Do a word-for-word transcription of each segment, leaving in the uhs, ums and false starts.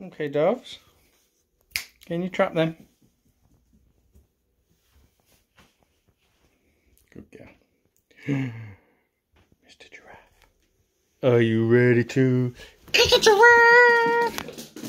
Okay, doves. Can you trap them? Good girl. Mister Giraffe. Are you ready to kick a giraffe?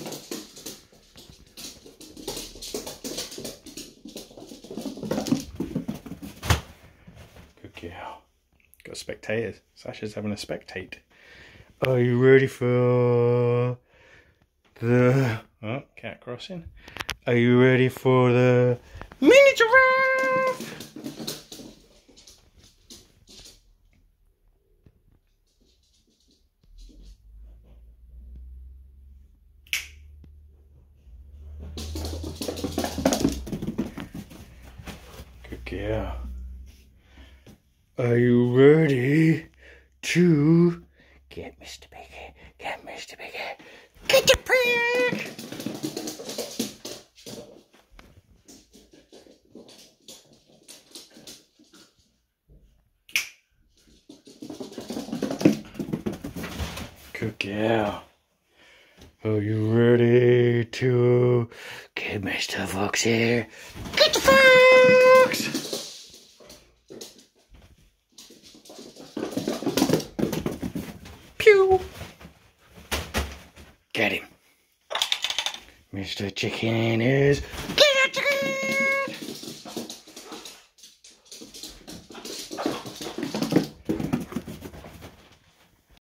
Good girl. Got spectators. Sasha's having a spectate. Are you ready for the... Oh, cat crossing. Are you ready for the mini giraffe? Good girl. Are you ready to get Mister Piggy? Get Mister Piggy. Get the pig! Good girl. Are you ready to get Mister Fox here? Get the fox! Pew! Get him. Mister Chicken is...